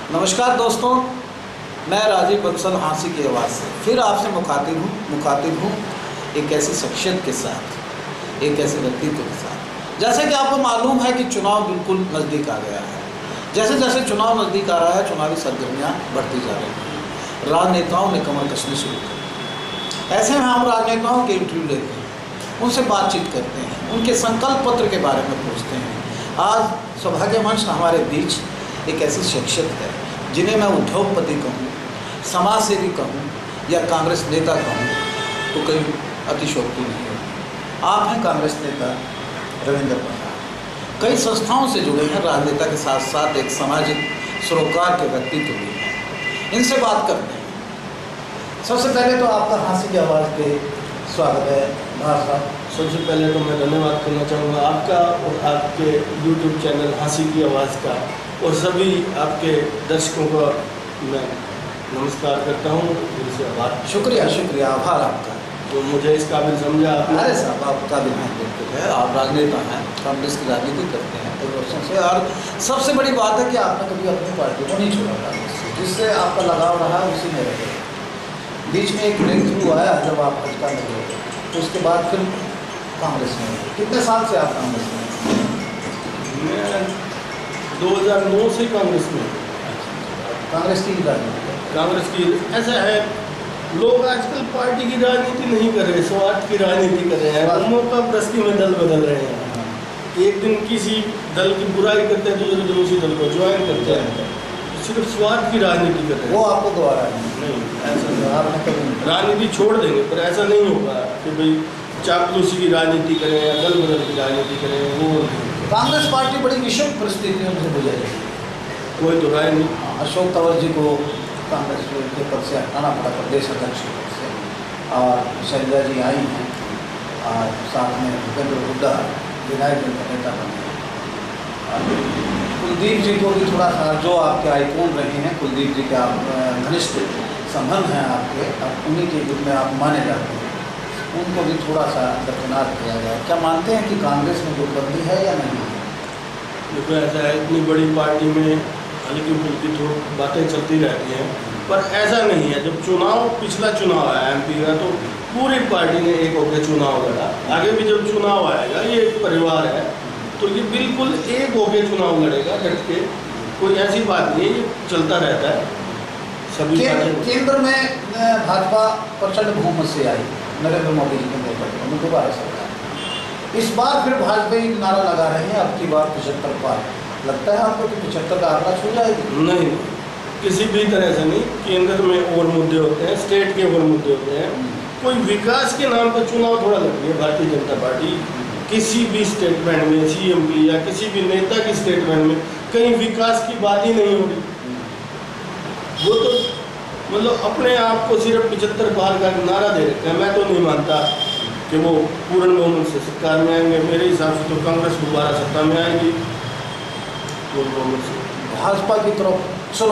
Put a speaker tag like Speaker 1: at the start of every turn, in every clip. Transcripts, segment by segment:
Speaker 1: नमस्कार दोस्तों, मैं राजीव बंसल हाँसी की आवाज़ से फिर आपसे मुखातिब हूँ एक ऐसी शख्सियत के साथ, एक ऐसे व्यक्तित्व के साथ। जैसे कि आपको मालूम है कि चुनाव बिल्कुल नज़दीक आ गया है। जैसे जैसे चुनाव नज़दीक आ रहा है, चुनावी सरगर्मियाँ बढ़ती जा रही हैं। राजनेताओं ने कमर कसनी शुरू कर। ऐसे में हम राजनेताओं के इंटरव्यू लेते हैं, उनसे बातचीत करते हैं, उनके संकल्प पत्र के बारे में पूछते हैं। आज सौभाग्यवंश हमारे बीच एक ऐसी शख्सियत है जिन्हें मैं उद्योगपति कहूँ, समाज सेवी कहूँ या कांग्रेस नेता कहूँ तो कहीं अतिशोक्ति नहीं है। आप हैं कांग्रेस नेता रविंद्र प्रसाद। कई संस्थाओं से जुड़े हैं, राजनेता के साथ साथ एक सामाजिक सरोकार के व्यक्तित्व भी हैं। इनसे बात करते हैं। सबसे पहले तो आपका हाँसी की आवाज़ पे स्वागत है भार साहब।
Speaker 2: सबसे पहले तो मैं धन्यवाद करना चाहूँगा आपका और आपके YouTube चैनल हाँसी की आवाज़ का, और सभी आपके दर्शकों का मैं नमस्कार करता हूँ। इनसे आभार।
Speaker 1: शुक्रिया, आभार आपका
Speaker 2: तो मुझे इस काबिल समझा आपने।
Speaker 1: अरे साहब, आप काबिल हैं, बिल्कुल है। आप राजनेता हैं, कांग्रेस की राजनीति करते हैं कई वर्षों से, और सबसे बड़ी बात है कि आपने कभी अपनी पार्टी को नहीं छोड़ा कांग्रेस से, जिससे आपका लगाव रहा उसी में रहे। बीच में एक ब्रेक थ्रू आया जब आप भाजपा में गए, तो उसके बाद फिर कांग्रेस में गए। कितने साल से आप कांग्रेस में?
Speaker 2: मैं 2009 से कांग्रेस में।
Speaker 1: कांग्रेस की राजनीति?
Speaker 2: कांग्रेस की ऐसा है, लोग आजकल पार्टी की राजनीति नहीं कर रहे, स्वार्थ की राजनीति कर रहे हैं। मौका प्रस्ती में दल बदल रहे हैं। एक दिन किसी दल की बुराई करते हैं, दूसरे दिन उसी दल को ज्वाइन करते हैं। सिर्फ स्वार्थ की राजनीति कर रहे हैं।
Speaker 1: वो आपको दोबारा
Speaker 2: नहीं, ऐसा नहीं।
Speaker 1: आपने कभी
Speaker 2: राजनीति छोड़ देंगे, पर ऐसा नहीं होगा कि भाई चापलूसी की राजनीति करें या दल बदल की राजनीति करें। वो
Speaker 1: कांग्रेस पार्टी बड़ी विषम परिस्थितियों से गुजरी।
Speaker 2: कोई तो राय नहीं।
Speaker 1: अशोक तंवर जी को कांग्रेस के पद से हटाना पड़ा, प्रदेश अध्यक्ष के पद से, और शैलजा जी आई हैं, और साथ में भूपेंद्र हुड्डा विधायक दल का नेता बने। कुलदीप जी को भी थोड़ा सा, जो आपके आइकॉन रहे हैं, कुलदीप जी के आप घनिष्ठ संबंध हैं आपके, अब उन्हीं के रूप में आप माने जाते हैं, उनको भी थोड़ा सा दरकिनार किया गया। क्या मानते हैं कि कांग्रेस में गुटबंदी है या नहीं?
Speaker 2: देखो, ऐसा है, इतनी बड़ी पार्टी में हल्की फुल्की तो बातें चलती रहती हैं, पर ऐसा नहीं है। जब पिछला चुनाव आया MP का, तो पूरी पार्टी ने एक होकर चुनाव लड़ा। आगे भी जब चुनाव आएगा, ये एक परिवार है, तो ये बिल्कुल एक होकर चुनाव लड़ेगा, डट के। कोई ऐसी बात नहीं है, ये चलता रहता है। सभी
Speaker 1: केंद्र में भाजपा प्रचंड बहुमत से आई, नरेंद्र मोदी जी के नेतृत्व में दोबारा सरकार। इस बार फिर भाजपा ही नारा लगा रहे हैं, अब की बार 75 पार। लगता है आपको कि 75 का आंकड़ा छू जाएगी?
Speaker 2: नहीं, किसी भी तरह से नहीं। केंद्र में और मुद्दे होते हैं, स्टेट के और मुद्दे होते हैं। कोई विकास के नाम पर चुनाव थोड़ा लग रही है भारतीय जनता पार्टी। किसी भी स्टेटमेंट में, CM की या किसी भी नेता की स्टेटमेंट में कहीं विकास की बात ही नहीं हो रही। वो तो मतलब अपने आप को सिर्फ 75 पार का नारा दे रखा है। मैं तो नहीं मानता कि वो पूर्ण बहुमत से सरकार में आएंगे। मेरे हिसाब से तो कांग्रेस दोबारा सत्ता में आएगी पूर्ण बहुमत से।
Speaker 1: भाजपा की तरफ चलो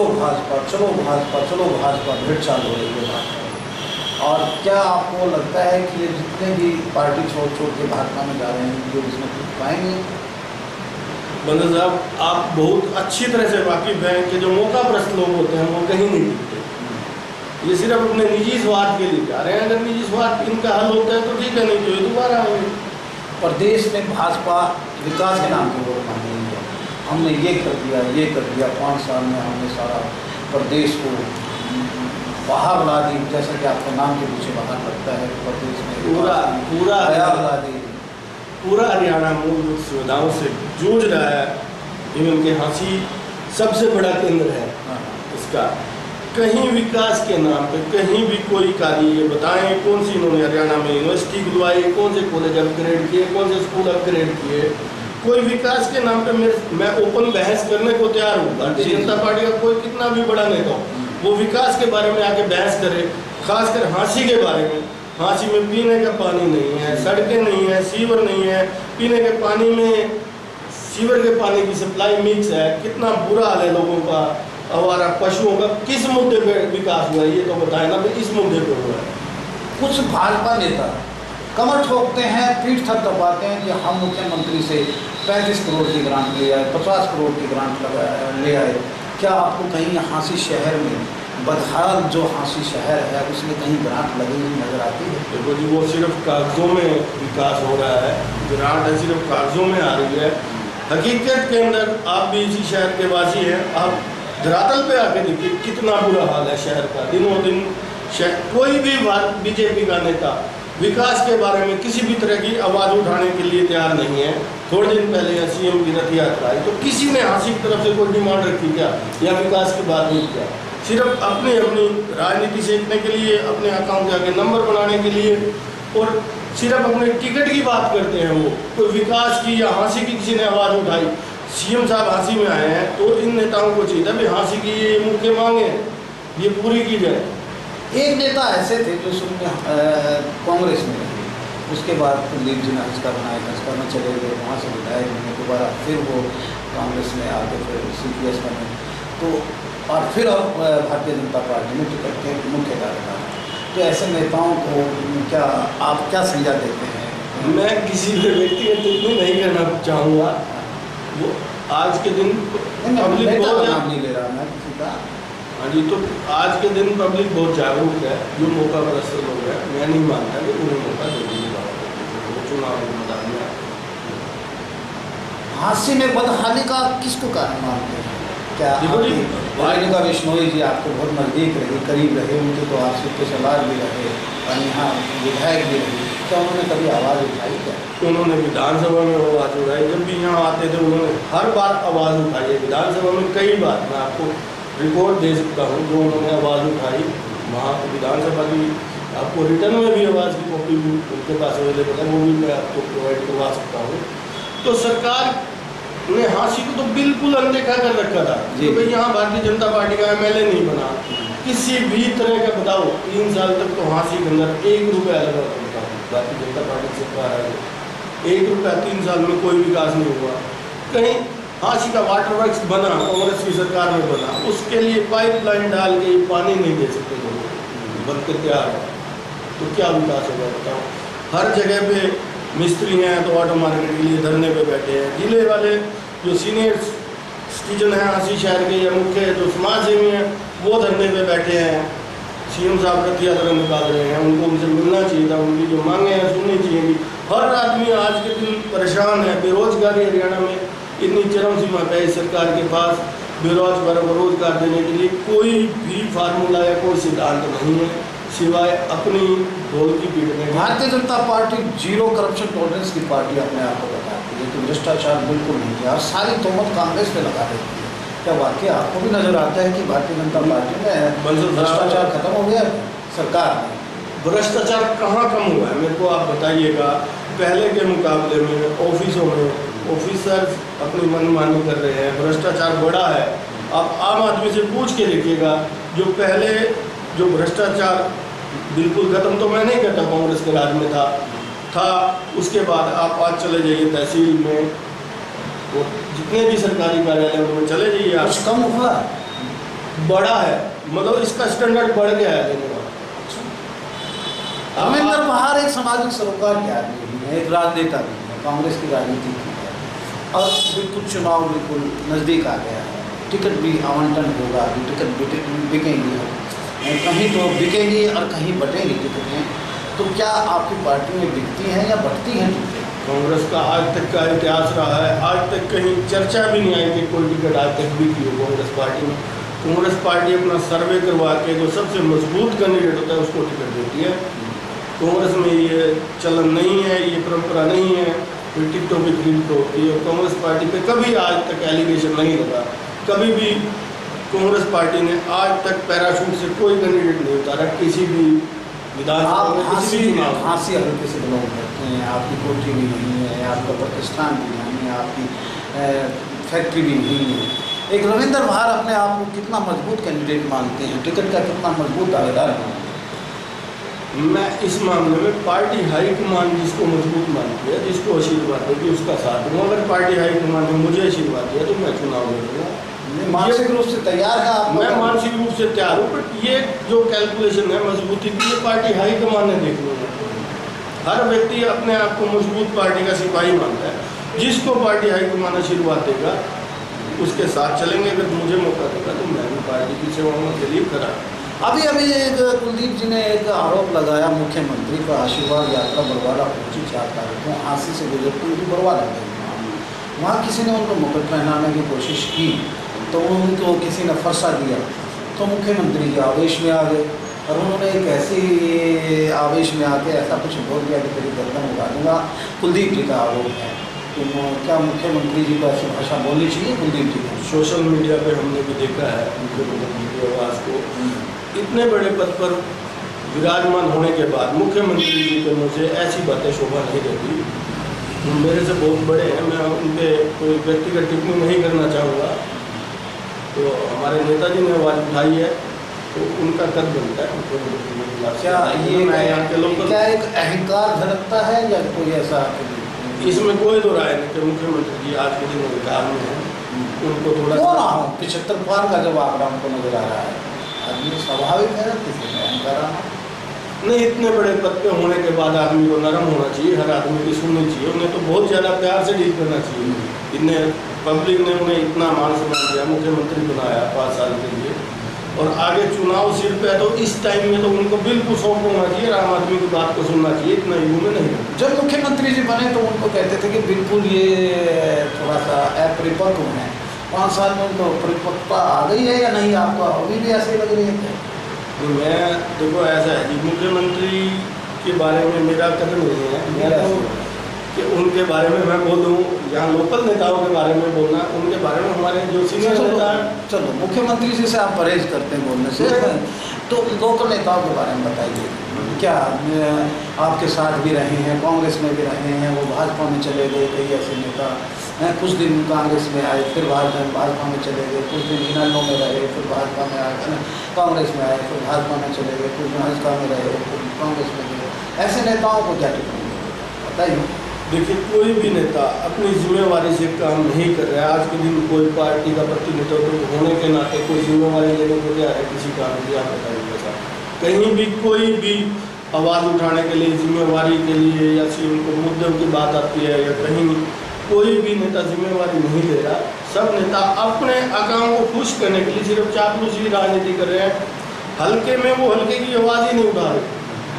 Speaker 1: भाजपा भेड़ चाल हो रही है भाजपा। और क्या आपको लगता है कि ये जितने भी पार्टी छोड़ के भाजपा में जा रहे हैं, जो इसमें कुछ पाएंगे?
Speaker 2: बंदर साहब, आप बहुत अच्छी तरह से वाकिफ हैं कि जो मौकाप्रस्त लोग होते हैं वो कहीं नहीं टिकते। ये सिर्फ अपने निजी स्वार्थ के लिए जा रहे हैं। अगर निजी स्वार्थ इनका हल होता है तो ठीक है, नहीं तो ये दोबारा आएंगे।
Speaker 1: प्रदेश में भाजपा विकास के नाम पर वोट मांग रही है। हमने ये कर दिया 5 साल में हमने सारा प्रदेश को बाहर ला दी। जैसा कि आपका नाम के पीछे बाहर लगता है, प्रदेश में पूरा ला दी।
Speaker 2: पूरा हरियाणा मूलभूत सुविधाओं से जूझ रहा है। इवन के हाँसी सबसे बड़ा केंद्र है इसका। कहीं विकास के नाम पे कहीं भी कोई कार्य, ये बताएं कौन सी इन्होंने हरियाणा में यूनिवर्सिटी खुलवाई, कौन से कॉलेज अपग्रेड किए, कौन से स्कूल अपग्रेड किए। कोई विकास के नाम पे मैं ओपन बहस करने को तैयार हूँ। भारतीय जनता पार्टी का कोई कितना भी बड़ा नेता हो, वो विकास के बारे में आके बहस करे, खासकर हाँसी के बारे में। हाँसी में पीने का पानी नहीं है, सड़कें नहीं है, सीवर नहीं है। पीने के पानी में सीवर के पानी की सप्लाई मिक्स है। कितना बुरा हाल है लोगों का, हमारा पशुओं का। किस मुद्दे पे विकास हुआ है ये तो बताएं ना, इस मुद्दे पे हुआ है।
Speaker 1: कुछ भाजपा नेता कमर ठोकते हैं, पीठ थपथपाते हैं कि हम मुख्यमंत्री से 35 करोड़ की ग्रांट ले आए, 50 करोड़ की ग्रांट ले आए, क्या आपको कहीं हाँसी शहर में बदहाल जो हाँसी शहर है उसमें कहीं ग्रांट लगी हुई नजर आती है?
Speaker 2: देखो जी, वो सिर्फ कागजों में विकास हो रहा है, ग्रांट है सिर्फ कागजों में आ रही है। हकीकत के अंदर आप भी इसी शहर के वासी हैं, आप धरातल पे आके देखिए कितना बुरा हाल है शहर का। दिनों दिन कोई भी बीजेपी का नेता विकास के बारे में किसी भी तरह की आवाज़ उठाने के लिए तैयार नहीं है। थोड़े दिन पहले सीएम की रथ यात्रा आई तो किसी ने हाँसी की तरफ से कोई डिमांड रखी क्या, या विकास की बात नहीं किया? सिर्फ अपनी अपनी राजनीति सीखने के लिए, अपने अकाउंट जाके नंबर बनाने के लिए, और सिर्फ अपने टिकट की बात करते हैं। वो कोई विकास की या हाँसी की किसी ने आवाज़ उठाई, सीएम साहब हाँसी में आए हैं तो इन नेताओं को चाहिए था हाँसी की ये मुख्य मांगे ये पूरी की जाए।
Speaker 1: एक नेता ऐसे थे जो शून्य कांग्रेस में रहे, उसके बाद कुलदीप जी ने इसका बनाया, इसका में चले गए, वहाँ से विधायक बने, दोबारा फिर वो कांग्रेस में आके फिर CPS बने, तो और फिर अब भारतीय जनता पार्टी में टिकट के मुख्य कार्यक्रम। तो ऐसे नेताओं को क्या आप क्या संज्ञा देते हैं?
Speaker 2: मैं किसी भी व्यक्तिगत टिप्पणी नहीं करना चाहूँगा। वो आज के दिन पब्लिक बहुत
Speaker 1: नाम नहीं ले रहा मैं किसी का।
Speaker 2: हाँ जी, तो आज के दिन पब्लिक बहुत जागरूक है, जो मौका परस्त लोग हैं। मैं नहीं मानता कि उन्हें मौका दे दीजिएगा चुनाव के मैदान में।
Speaker 1: हाँसी में बदहाली का किसको कारण मानते हैं? क्या वालिका बिश्नोई जी आपको बहुत नज़दीक रहे, करीब रहे, उनके तो आपसे पेशेवर भी रहे और यहाँ विधायक भी रहे, क्या उन्होंने कभी आवाज़ उठाई? क्या
Speaker 2: उन्होंने विधानसभा में आवाज़ उठाई? जब भी यहाँ आते थे उन्होंने हर बार आवाज़ उठाई है विधानसभा में, कई बार। मैं आपको रिकॉर्ड दे सकता हूँ जो उन्होंने आवाज़ उठाई वहाँ विधानसभा की। आपको रिटर्न में भी आवाज़ की कॉपी भी उनके पास अवेलेबल है, वो भी मैं आपको प्रोवाइड करवा सकता हूँ। तो सरकार ने हाँसी को तो बिल्कुल अनदेखा कर रखा था कि भाई यहाँ भारतीय जनता पार्टी का MLA नहीं बना। किसी भी तरह का बताओ, 3 साल तक तो हाँसी के अंदर 1 रुपया लगा था भारतीय जनता पार्टी की सरकार आई, 1 रुपया 3 साल में कोई विकास नहीं हुआ। कहीं हाँसी का वाटर वर्क्स बना, कांग्रेस की सरकार में बना, उसके लिए पाइपलाइन डाल के पानी नहीं दे सकते लोग, बन के तैयार है, तो क्या विकास होगा बताओ? हर जगह पे मिस्त्री हैं तो ऑटो मार्केट के लिए धरने पे बैठे हैं। जिले वाले जो सीनियर सिटीजन हैं हाँसी शहर के या मुख्य जो समाज सेवी हैं वो धरने पे बैठे हैं। सीएम साहब रथ यात्रा निकाल रहे हैं, उनको उनसे मिलना चाहिए था, उनकी जो मांगे हैं सुननी चाहिए। हर आदमी आज के दिन परेशान है। बेरोजगारी हरियाणा में इतनी चरम सीमा पे है सरकार के पास, बेरोजगार को रोजगार देने के लिए कोई भी फार्मूला या कोई सिद्धांत नहीं है सिवाय अपनी ढोल की पीट में।
Speaker 1: Bharatiya Janata party zero corruption tolerance की पार्टी अपने आप को बताती है कि भ्रष्टाचार बिल्कुल नहीं है और सारी तोहमत कांग्रेस पे लगा देती है। क्या वाकई आपको भी नजर आता है कि भारतीय जनता पार्टी में भ्रष्टाचार खत्म हो गया सरकार में?
Speaker 2: भ्रष्टाचार कहाँ कम हुआ है मेरे को आप बताइएगा। पहले के मुकाबले में ऑफिसों में ऑफिसर्स अपनी मनमानी कर रहे हैं, भ्रष्टाचार बढ़ा है। आप आम आदमी से पूछ के देखिएगा, जो पहले जो भ्रष्टाचार बिल्कुल खत्म तो मैं नहीं कहता कांग्रेस के राज में था, उसके बाद आप आज चले जाइए तहसील में, वो जितने भी सरकारी कार्यालय उनमें चले जाइए,
Speaker 1: कुछ कम हुआ,
Speaker 2: बढ़ा है, मतलब इसका स्टैंडर्ड बढ़ गया है।
Speaker 1: अमरिंदर बहार एक सामाजिक सरोकार के आदमी है, एक राजनेता भी है, कांग्रेस की राजनीति की है और बिल्कुल चुनाव बिल्कुल नज़दीक आ गया है, टिकट भी आवंटन होगा, टिकट बिकेंगी, कहीं तो बिकेगी और कहीं बटेंगी टिकटें। तो क्या आपकी पार्टी में बिकती हैं या बढ़ती हैं टिकटें?
Speaker 2: कांग्रेस का आज तक का इतिहास रहा है, आज तक कहीं चर्चा भी नहीं आई कि कोई टिकट आज तक भी की हो कांग्रेस पार्टी में। कांग्रेस पार्टी अपना सर्वे करवा के जो सबसे मजबूत कैंडिडेट होता है उसको टिकट देती है। कांग्रेस में ये चलन नहीं है, ये परंपरा नहीं है कोई टिकटों की खरीद होती है। कांग्रेस पार्टी पे कभी आज तक एलिगेशन नहीं लगा, कभी भी कांग्रेस पार्टी ने आज तक पैराशूट से कोई कैंडिडेट नहीं उतारा किसी भी विधानसभा में, किसी भी चुनाव।
Speaker 1: हाँसी हल्के से बिलोंग करते हैं, आपकी कोठी भी नहीं है, आपका प्रतिष्ठान भी नहीं है, आपकी फैक्ट्री भी नहीं है। एक रविंदर बहार अपने आप को कितना मजबूत कैंडिडेट मानते हैं, टिकट का कितना मजबूत दावेदार मानते हैं?
Speaker 2: मैं इस मामले में पार्टी हाईकमान जिसको मजबूत मानती है, जिसको आशीर्वाद देगी उसका साथ दूँ। अगर पार्टी हाईकमान ने मुझे आशीर्वाद दिया तो मैं चुनाव लड़ूंगा।
Speaker 1: मानसिक रूप से तैयार है आप?
Speaker 2: मैं मानसिक रूप से तैयार हूँ, बट ये जो कैलकुलेशन है मजबूती की, ये पार्टी हाईकमान ने देखनी है। हर व्यक्ति अपने आप को मजबूत पार्टी का सिपाही मानता है, जिसको पार्टी हाईकमान आशीर्वाद देगा उसके साथ चलेंगे। अगर मुझे मौका देगा तो मैं भी पार्टी की सेवा में दिलीप करा।
Speaker 1: अभी एक कुलदीप जी ने एक आरोप लगाया मुख्यमंत्री पर, आशीर्वाद यात्रा बरवाला पहुंची 4 तारीख को, हांसी से गुजरती हुई बरवाला गई। वहाँ किसी ने उनको मुकुट पहनाने की कोशिश की तो उनको किसी ने फंसा दिया, तो मुख्यमंत्री जी आवेश में आ गए और उन्होंने एक ऐसी आवेश में आके ऐसा कुछ बोल दिया कि तेरी गर्दन उड़ा दूंगा। कुलदीप जी का आरोप है। तो क्या मुख्यमंत्री जी को ऐसी भाषा बोलनी चाहिए? कुलदीप जी को
Speaker 2: सोशल मीडिया पे हमने भी देखा है मुख्यमंत्री की आवाज़ को इतने बड़े पद पर विराजमान होने के बाद मुख्यमंत्री जी के मुझे ऐसी बातें शोभा नहीं देती। मेरे से बहुत बड़े हैं, मैं उनके कोई व्यक्तिगत टिप्पणी नहीं करना चाहूँगा। तो हमारे नेताजी ने आवाज़ उठाई है तो उनका कद बनता है मुख्यमंत्री।
Speaker 1: क्या ये यहाँ के लोग क्या एक अहंकार झलकता है या कोई ऐसा?
Speaker 2: इसमें कोई दो राय नहीं कि मुख्यमंत्री जी आज के दिन अधिकार में हैं, उनको थोड़ा
Speaker 1: क्यों ना हो। 75 पार का जब आंकड़ा हमको नजर आ रहा है, आदमी स्वाभाविक है किसी में अहंकार आना
Speaker 2: नहीं। इतने बड़े पद पे होने के बाद आदमी को नरम होना चाहिए, हर आदमी की सुननी चाहिए, उन्हें तो बहुत ज़्यादा प्यार से डील करना चाहिए। इतने पब्लिक ने उन्हें इतना मान सम्मान दिया, मुख्यमंत्री बनाया 5 साल के लिए, और आगे चुनाव सिर पे है तो इस टाइम में तो उनको बिल्कुल सौंप होना चाहिए, आम आदमी की बात को सुनना चाहिए। इतना युग में नहीं।
Speaker 1: जब मुख्यमंत्री जी बने तो उनको कहते थे कि बिल्कुल ये थोड़ा सा अपरिपक्व है। 5 साल में उनको परिपक्वता आ गई है या नहीं? आपको अभी भी ऐसे लग रही है?
Speaker 2: तो मैं देखो ऐसा है कि मुख्यमंत्री के बारे में मेरा कदम नहीं है, मैं तो कि उनके बारे में मैं बोलूँ, यहाँ लोकल नेताओं के बारे में बोलना, उनके बारे में हमारे जो सीनियर नेता हैं।
Speaker 1: चलो मुख्यमंत्री जी से आप परहेज करते हैं बोलने से, तो लोकल नेताओं के बारे में बताइए। क्या आपके साथ भी रहे हैं, कांग्रेस में भी रहे हैं, वो भाजपा में चले गए, कई ऐसे नेता हैं, कुछ दिन कांग्रेस में आए, फिर भाजपा में चले गए, कुछ दिन इनेलो में रहे, फिर भाजपा में आए, कांग्रेस में आए, फिर भाजपा में चले गए, कुछ दिन भाजपा में रहे, फिर कांग्रेस में गए। ऐसे नेताओं को क्या टिप्पणी बताइए?
Speaker 2: देखिए, कोई भी नेता अपनी जिम्मेवारी से काम नहीं कर रहा है। आज के दिन कोई पार्टी का प्रतिनिधित्व होने के नाते कोई जिम्मेवारी लेने को तैयार है किसी काम की? आप बताइए। कहीं भी कोई भी आवाज़ उठाने के लिए, जिम्मेवारी के लिए, या उनको मुद्दों की बात आती है, या कहीं कोई भी नेता जिम्मेवारी नहीं ले रहा। सब नेता अपने आकाओं को खुश करने के लिए सिर्फ चापलूसी राजनीति कर रहे हैं। हल्के में वो हल्के की आवाज़ ही नहीं उठा रहे।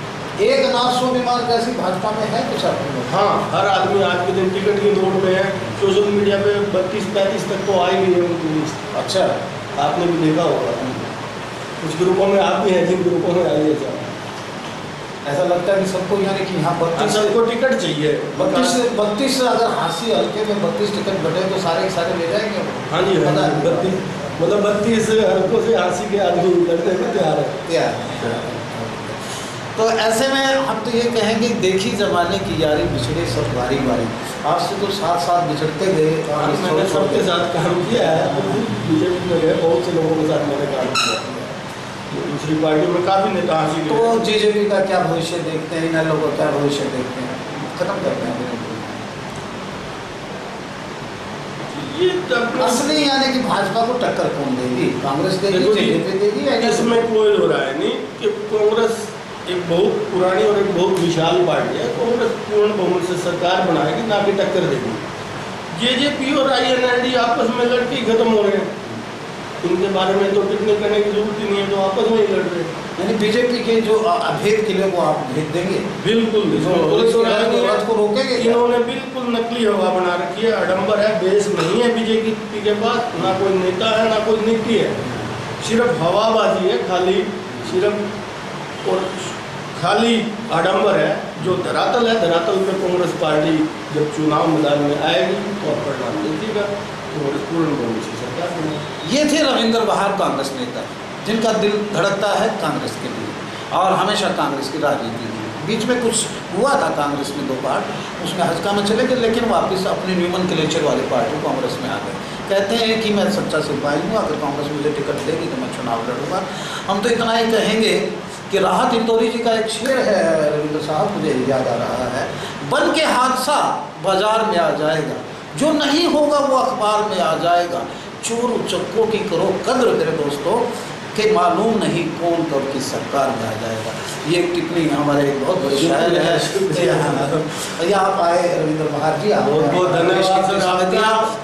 Speaker 1: एक नाथ सौ बीमार जैसी भाजपा में है कुछ आपको?
Speaker 2: हाँ, हर आदमी आज के दिन टिकट की दौड़ में है। सोशल मीडिया पे 32-35 तक तो आ ही गई है उनकी लिस्ट।
Speaker 1: अच्छा,
Speaker 2: आपने भी देखा होगा। कुछ ग्रुपों में आप भी हैं, जिन ग्रुपों में आइए जाओ।
Speaker 1: ऐसा लगता है कि सबको, यानी कि यहाँ 32
Speaker 2: सबको टिकट चाहिए।
Speaker 1: 32 अगर हांसी हल्के में 32 टिकट बटे तो सारे के सारे ले जाएंगे।
Speaker 2: हाँ जी, 32 मतलब 32 हल्कों से हांसी के आदमी लड़ने को तैयार है।
Speaker 1: तो ऐसे में हम तो ये कहेंगे, देखी जमाने की यारी बिछड़े सब बारी बारी। आपसे तो साथ साथ बिछड़ते गए।
Speaker 2: मैंने सबके साथ काम किया है, बीजेपी में गए, बहुत से लोगों के साथ मैंने काम किया। दूसरी पार्टी में काफ़ी नेता हासिल।
Speaker 1: तो बीजेपी का क्या भविष्य देखते हैं, इन लोगों का क्या भविष्य देखते हैं? खत्म करते हैं
Speaker 2: ये
Speaker 1: असली, यानी कि भाजपा को टक्कर कौन देगी? कांग्रेस देगी, जेजेपी देगी?
Speaker 2: इसमें कोई हो रहा है नहीं कि कांग्रेस एक बहुत पुरानी और एक बहुत विशाल पार्टी है। कांग्रेस पूर्ण बहुमत से सरकार बनाएगी, ना कि टक्कर देगी। जेजेपी और INLD आपस में लड़के ही खत्म हो रहे हैं। इनके बारे में तो टिप्पणी करने की जरूरत ही नहीं है, तो आपस में ही लड़ रहे हैं।
Speaker 1: यानी बीजेपी के जो अभेद किले को आप भेज देंगे?
Speaker 2: बिल्कुल
Speaker 1: को रोकेंगे?
Speaker 2: इन्होंने बिल्कुल नकली हवा बना रखी है, आडंबर है, बेस नहीं है बीजेपी के पास, ना कोई नेता है, ना कोई नीति है, सिर्फ हवाबाजी है खाली, सिर्फ और खाली आडंबर है। जो धरातल है, धरातल में कांग्रेस पार्टी जब चुनाव मैदान में आएगी तो परिणाम देखिएगा, कांग्रेस पूर्ण बहुमत से सरकार बनेगी।
Speaker 1: ये थे रविंद्र बहार, कांग्रेस नेता, जिनका दिल धड़कता है कांग्रेस के लिए और हमेशा कांग्रेस की राजनीति की। बीच में कुछ हुआ था कांग्रेस में 2 बार, उसमें हल्का में चले गए, लेकिन वापस अपनी न्यूमन क्लेचर वाली पार्टी कांग्रेस में आ गए। कहते हैं कि मैं सच्चा सिपाही हूँ, अगर कांग्रेस मुझे टिकट देगी तो मैं चुनाव लड़ूंगा। हम तो इतना ही कहेंगे कि राहत इंदौरी जी का एक शेर है, रविंद्र साहब, मुझे याद आ रहा है, बन के हादसा बाजार में आ जाएगा, जो नहीं होगा वो अखबार में आ जाएगा, चोर उचक्कों की करो कद्र मेरे दोस्तों, कि मालूम नहीं कौन कब की सरकार में आ जाएगा। ये एक टिप्पणी हमारे एक बहुत बड़े शायर है। आप आए रविंद्र बहार जी, आप
Speaker 2: बहुत बहुत धन्यवाद।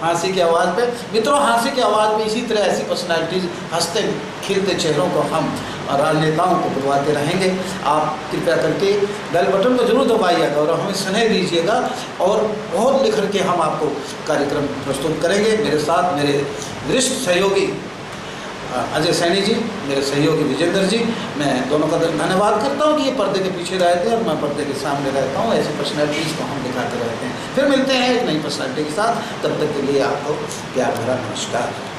Speaker 1: हाँसी की आवाज़ पे। मित्रों, हाँसी की आवाज़ पे इसी तरह ऐसी पर्सनालिटीज़, हंसते खिलते चेहरों को हम राजनेताओं को बुलवाते रहेंगे। आप कृपया करके बेल बटन को जरूर दबाइएगा और हमें स्नेह दीजिएगा, और बहुत लिख के हम आपको कार्यक्रम प्रस्तुत करेंगे। मेरे साथ मेरे वरिष्ठ सहयोगी अजय सैनी जी, मेरे सहयोगी विजेंद्र जी, मैं दोनों का धन्यवाद करता हूँ कि ये पर्दे के पीछे रहते हैं और मैं पर्दे के सामने रहता हूँ। ऐसी पर्सनैलिटीज़ को हम दिखाते रहते हैं। फिर मिलते हैं एक नई पर्सनैलिटी के साथ, तब तक के लिए आपको प्यार भरा नमस्कार।